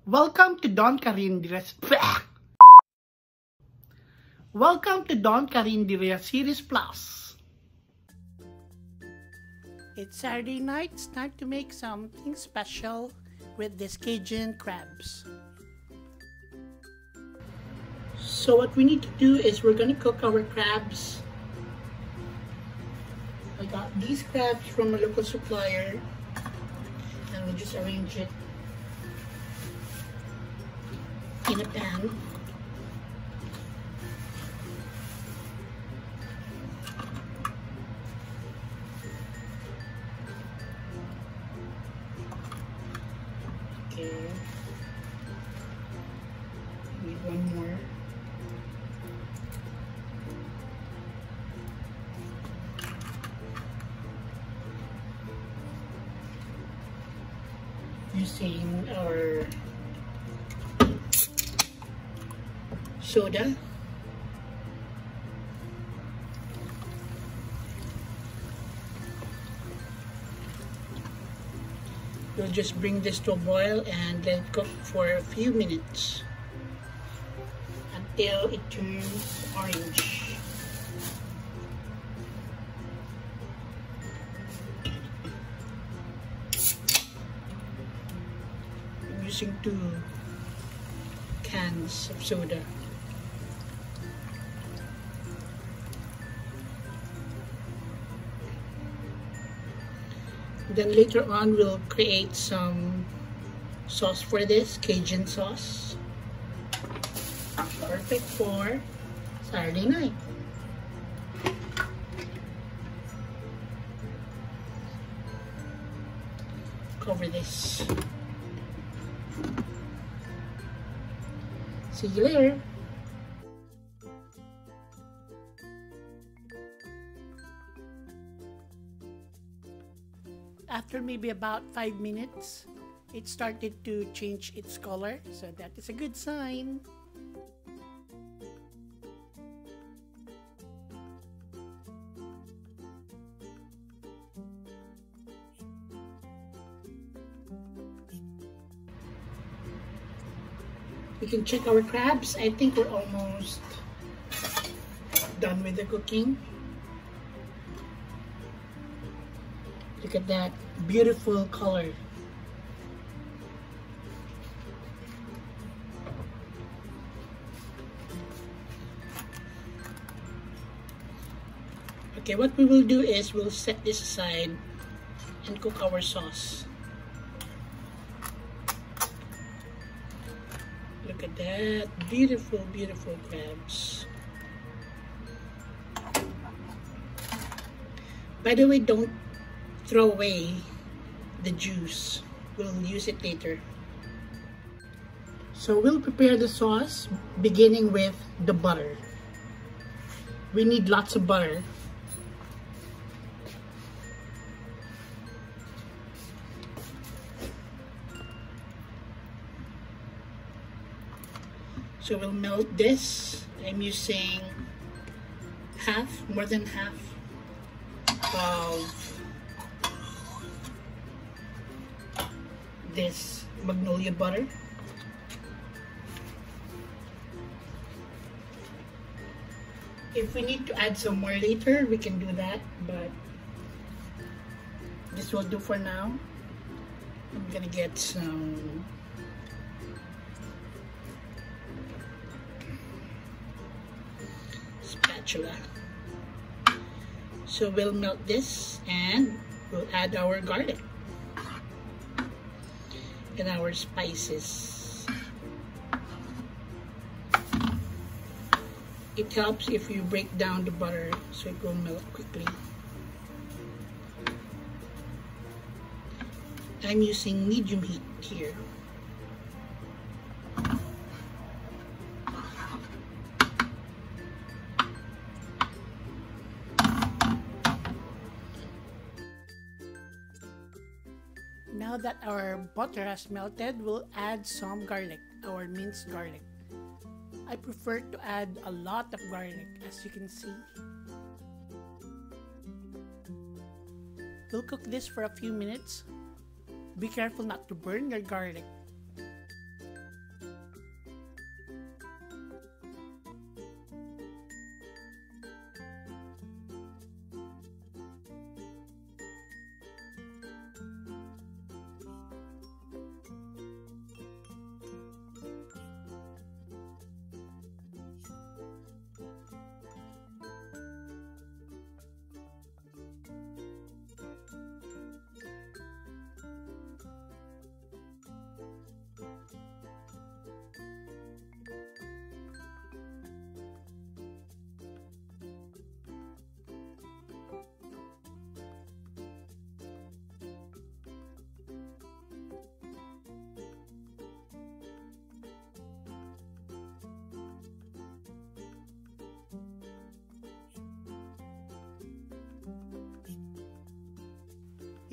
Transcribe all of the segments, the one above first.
Welcome to Don Carinderia. Welcome to Don Carinderia Series Plus. It's Saturday night. It's time to make something special with these Cajun crabs. So what we need to do is we're gonna cook our crabs. I got these crabs from a local supplier, and we'll just arrange it in a pan. Okay. Need one more. Using our soda. We'll just bring this to a boil and let it cook for a few minutes until it turns orange. I'm using 2 cans of soda. Then later on, we'll create some sauce for this, Cajun sauce. Perfect for Saturday night. Cover this. See you later. After maybe about 5 minutes, it started to change its color, so that is a good sign. We can check our crabs. I think we're almost done with the cooking. Look at that beautiful color. Okay, what we will do is we'll set this aside and cook our sauce. Look at that beautiful, beautiful crabs. By the way, don't throw away the juice. We'll use it later. So we'll prepare the sauce beginning with the butter. We need lots of butter. So we'll melt this. I'm using more than half of this magnolia butter. If we need to add some more later, we can do that, but this will do for now. I'm gonna get some spatula. So we'll melt this and we'll add our garlic and our spices. It helps if you break down the butter so it will melt quickly. I'm using medium heat here. Now that our butter has melted, we'll add some garlic, our minced garlic. I prefer to add a lot of garlic, as you can see. We'll cook this for a few minutes. Be careful not to burn your garlic.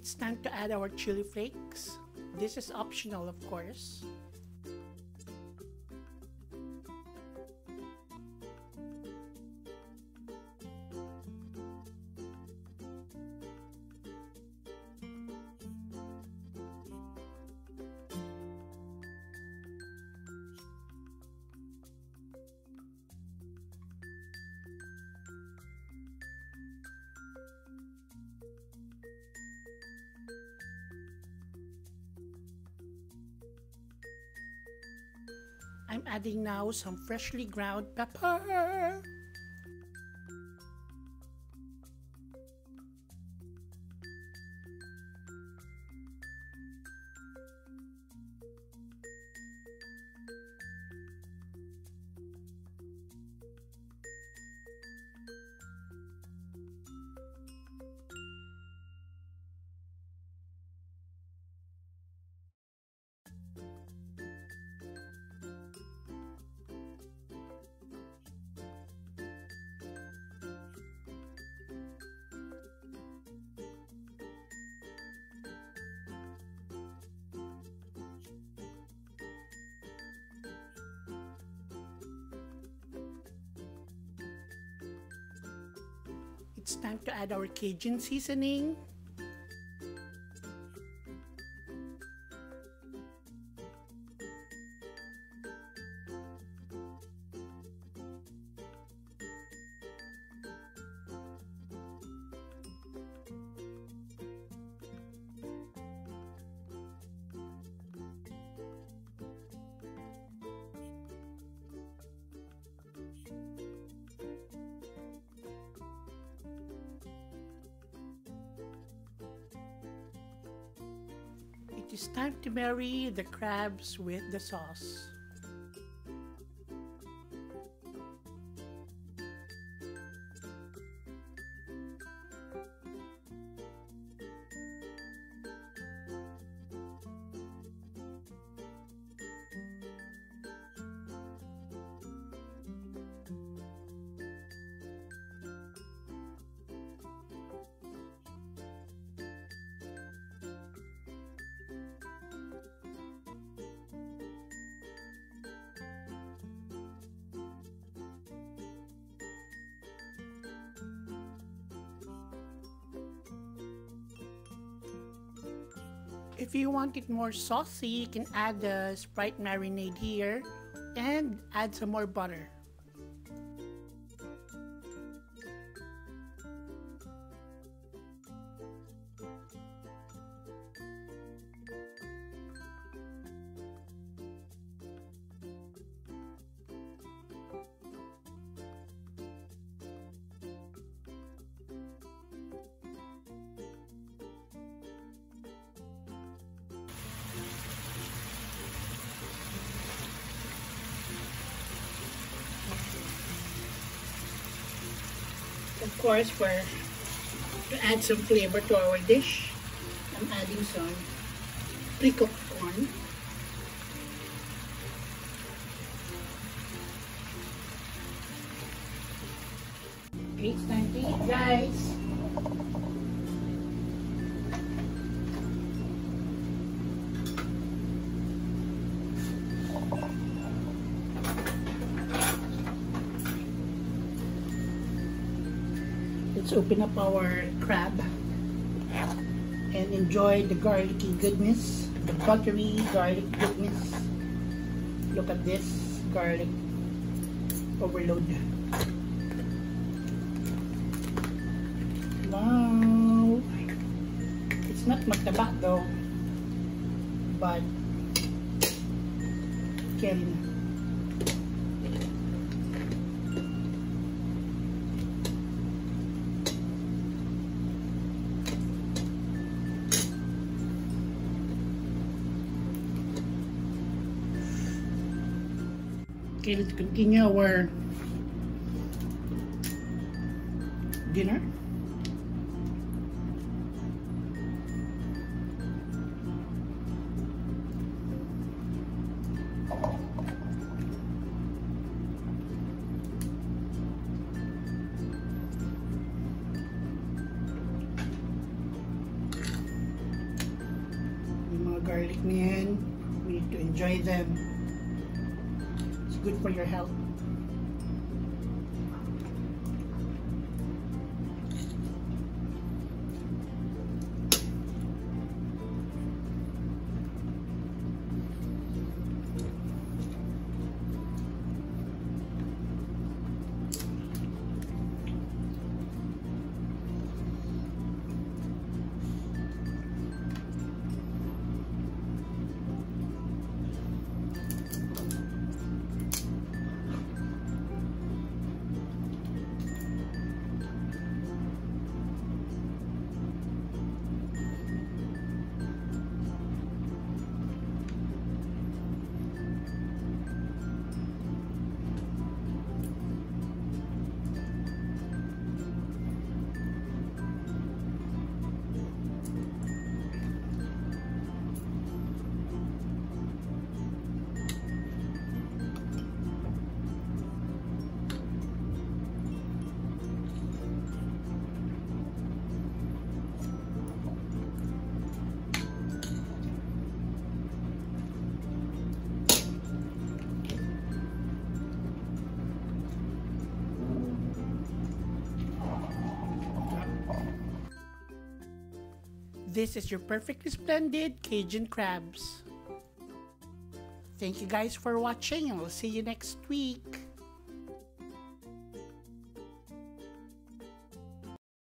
It's time to add our chili flakes. This is optional, of course. I'm adding now some freshly ground pepper. It's time to add our Cajun seasoning. It is time to marry the crabs with the sauce. If you want it more saucy, you can add the Sprite marinade here and add some more butter. Of course, to add some flavor to our dish, I'm adding some pre-cooked corn. Okay, it's time to eat, guys. Let's open up our crab and enjoy the garlicky goodness, the buttery garlic goodness. Look at this garlic overload. Wow! It's not mataba though, but carry na. Okay, let's continue our dinner. garlic na yan. We need to enjoy them. It's good for your health. This is your perfectly splendid Cajun crabs. Thank you guys for watching, and we'll see you next week.